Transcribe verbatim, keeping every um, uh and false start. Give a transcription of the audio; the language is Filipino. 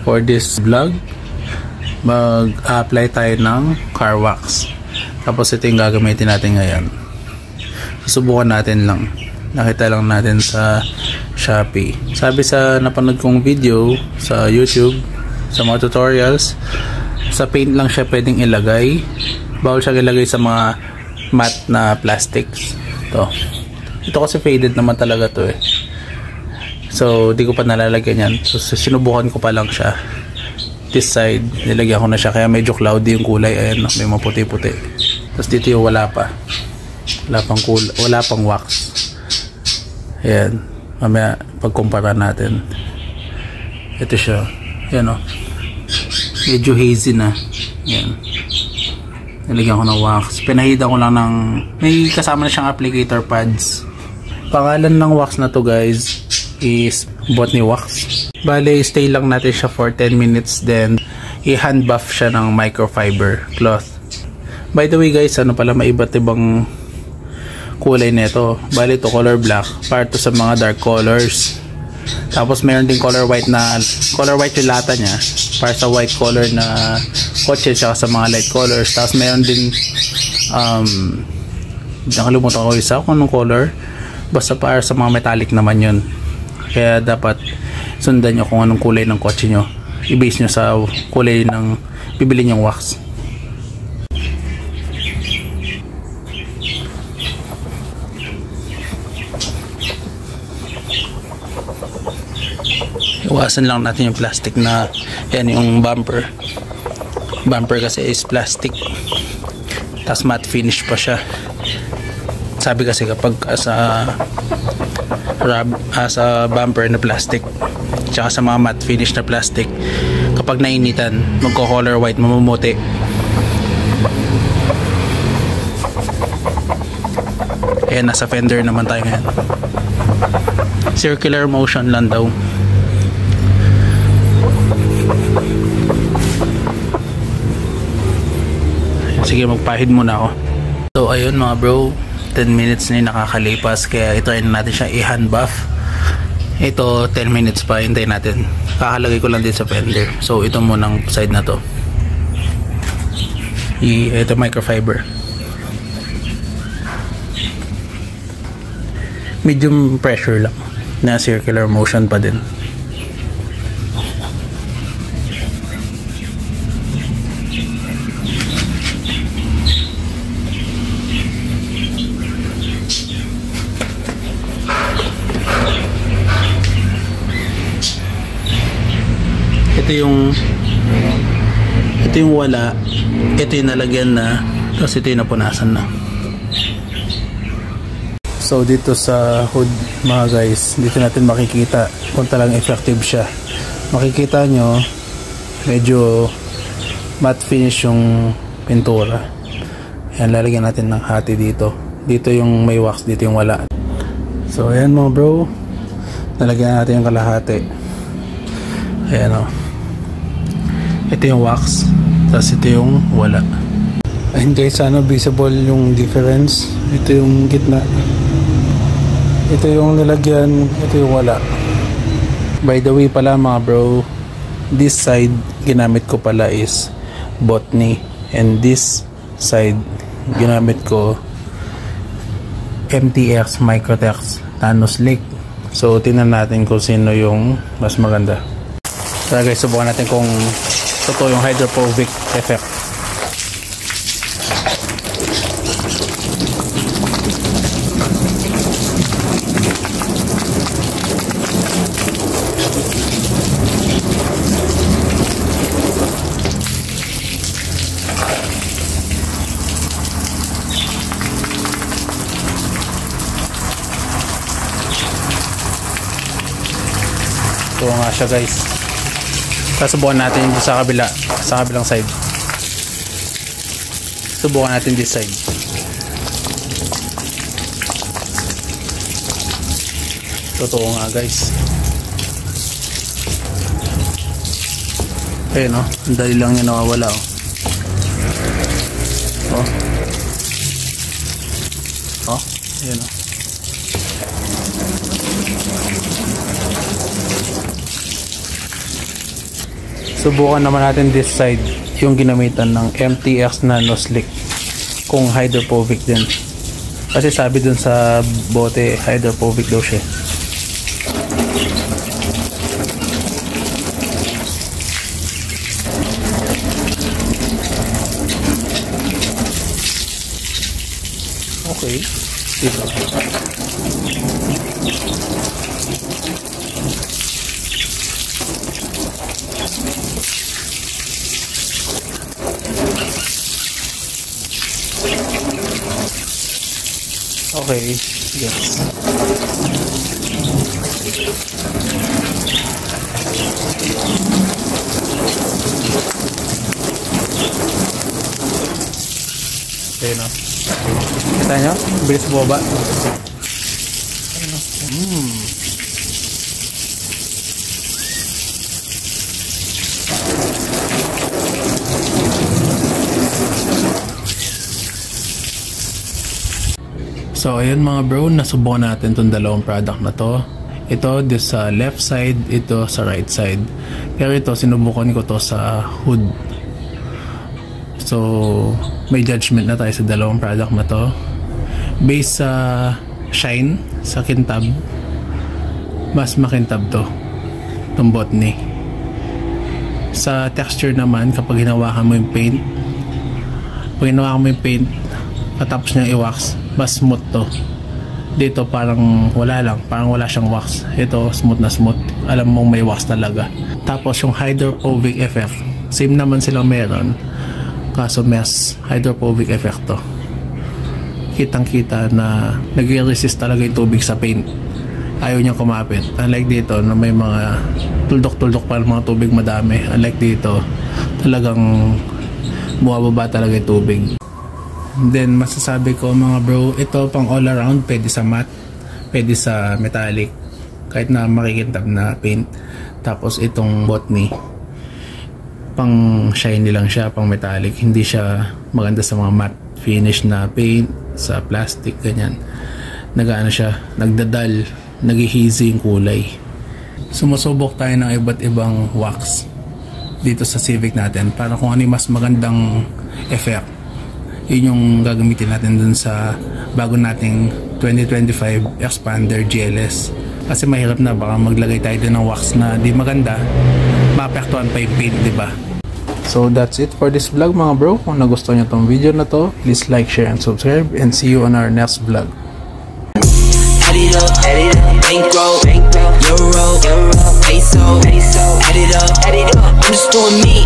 for this vlog, mag-apply tayo ng car wax. Tapos ito yung gagamitin natin ngayon. Susubukan natin lang. Nakita lang natin sa Shopee. Sabi sa napanood kong video sa YouTube, sa mga tutorials, sa paint lang siya pwedeng ilagay. Bawal siya ilagay sa mga matte na plastics. Ito. Ito kasi faded naman talaga to eh. So, di ko pa nalalagyan yan. So, sinubukan ko pa lang siya. This side, nilagyan ko na siya. Kaya medyo cloudy yung kulay. Ayan, may maputi-puti. Tapos dito yung wala pa. Wala pang, kulay, wala pang wax. Ayan. Mamaya, pagkumpara natin. Ito siya. Ayan o. Medyo hazy na. Ayan. Nilagyan ko ng wax. Pinahidan ko lang ng... May kasama na siyang applicator pads. Pangalan ng wax na to guys is Botany Wax. Bale, stay lang natin siya for ten minutes, then i-hand buff siya ng microfiber cloth. By the way guys, ano pala, may iba't ibang kulay nito. Bale, ito color black, para to sa mga dark colors. Tapos mayroon din color white na color white yung lata niya, para sa white color na kotse, tsaka sa mga light colors. Tapos mayroon din um, nakalimutan ko isa kung anong color, basta para sa mga metallic naman yun. Kaya dapat sundan nyo kung anong kulay ng kotse nyo, i-base nyo sa kulay ng bibili nyong wax. Iwasan lang natin yung plastic na yan, yung bumper bumper kasi is plastic, tas matte finish pa siya. Sabi kasi kapag sa rub, uh, sa bumper na plastic tsaka sa mga matte finish na plastic, kapag nainitan magko-color white, mamumuti. Ayan, nasa fender naman tayo ngayon. Circular motion lang daw. Sige, magpahid muna ako. So ayun mga bro, ten minutes na yung nakakalipas, kaya itry na natin siya i-hand buff. Ito ten minutes pa, hintayin natin. Kakalagay ko lang din sa fender. So ito munang side na to, I, ito microfiber. Medium pressure lang, na circular motion pa din. Ito yung ito yung wala, ito yung nalagyan na, tapos ito yung napunasan na. So dito sa hood mga guys, dito natin makikita kung talagang effective siya. Makikita nyo medyo matte finish yung pintura. Ayan, lalagyan natin ng hati dito. Dito yung may wax, dito yung wala. So ayan mga bro, nalagyan natin yung kalahati. Ayan o, ito yung wax, tapos ito yung wala. Ayun guys, sana visible yung difference. Ito yung gitna, ito yung nilagyan, ito yung wala. By the way pala mga bro, this side ginamit ko pala is Botany, and this side ginamit ko M T X Microtex Nano Slick. So tingnan natin kung sino yung mas maganda. So guys, subukan natin kung totoo yung hydrophobic effect. Ito nga siya guys. Subukan natin yung sa kabila, sa kabilang side. Subukan natin this side. Totoo nga guys. Ayun o, oh, ang dali lang yung nawawala o. Oh. Oh, ayun o. Oh. subukan naman natin this side, yung ginamitan ng M T X Nano Slick, kung hydrophobic din. Kasi sabi dun sa bote, hydrophobic daw siya. Okay, dito. Okay, yes. Okay, no? Kita nyo? Bilis bumaba. Hmm. So ayun mga bro, nasubukan natin itong dalawang product na to. Ito this sa left side, ito sa right side. Pero ito sinubukan ko to sa hood. So may judgment na tayo sa dalawang product na to. Based sa shine, sa kintab, mas makintab to, itong Botany. Sa texture naman, kapag hinawakan mo yung paint, pag hinawakan mo yung paint patapos niya i-wax, mas smooth to. Dito parang wala lang, parang wala siyang wax. Ito smooth na smooth, alam mong may wax talaga. Tapos yung hydrophobic effect, same naman silang meron, kaso mas hydrophobic effect to. Kitang kita na nag-resist talaga yung tubig sa paint, ayaw niyang kumapit. Unlike dito na may mga tuldok-tuldok pa mga tubig madami, unlike dito talagang bumababa talaga yung tubig. Then masasabi ko mga bro, ito pang all around, pwede sa matte, pwede sa metallic, kahit na makikintab na paint. Tapos itong Botany, pang shiny lang siya, pang metallic, hindi siya maganda sa mga matte finish na paint, sa plastic, ganyan. Nagaano siya, nagdadal, naghihizi yung kulay. Sumusubok tayo ng iba't ibang wax dito sa Civic natin para kung ano yung mas magandang effect, yun yung gagamitin natin dun sa bago nating twenty twenty-five Expander G L S. Kasi mahirap na baka maglagay tayo din ng wax na di maganda, maapektuhan pa yung paint, diba? So that's it for this vlog mga bro. Kung nagustuhan nyo tong video na to, please like, share, and subscribe, and see you on our next vlog. Add it up, add it up, bankroll, euro, peso, add it up, add it up, I'm just doing me.